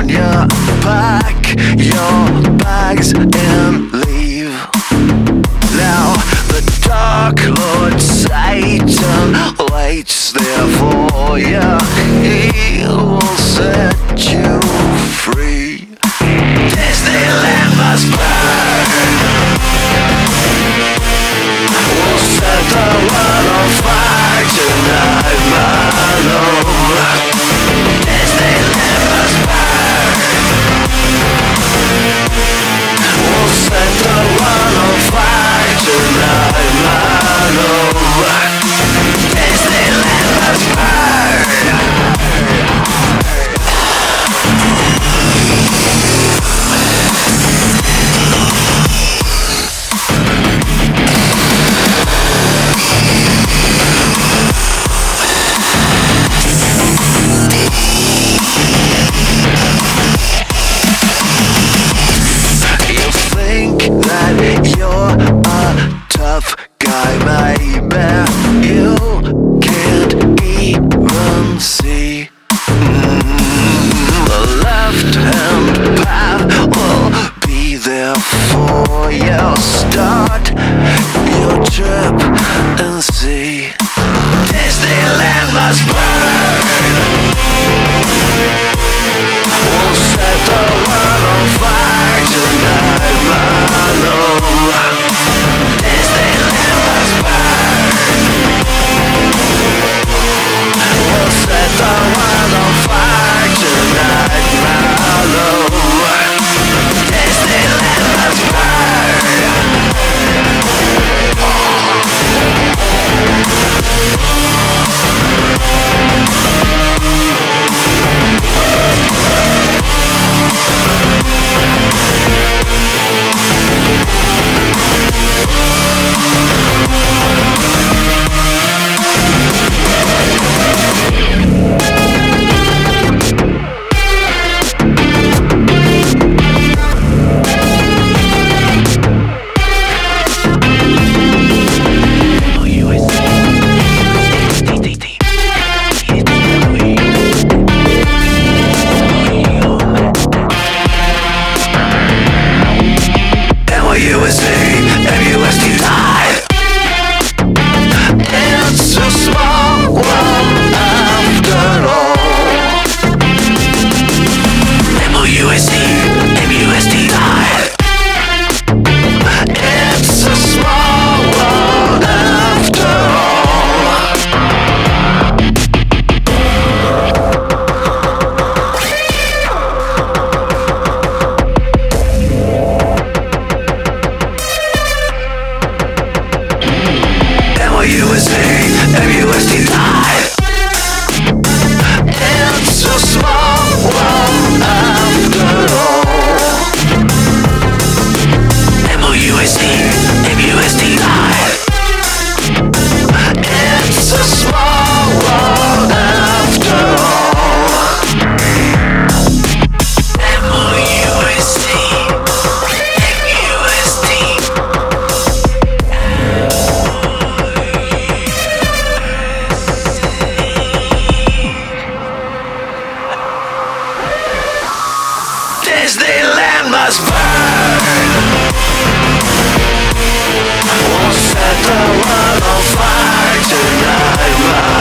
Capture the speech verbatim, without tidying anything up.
California. Pack your bags and leave. Now the Dark Lord Satan waits there for you. He will set you free. Disneyland must burn. We'll set the world on fire tonight, my love. Disneyland must burn. We'll set the world on fire tonight, my love. Disneyland must burn. You're a tough guy, maybe you can't even see. Mm, the left-hand path will be there for you. Start your trip and see. Disneyland must burn. We'll set the world on fire tonight, my love. Disneyland must burn. We'll set the world on fire tonight, my love. Disneyland must burn. Disneyland must burn. We'll set the world on fire tonight.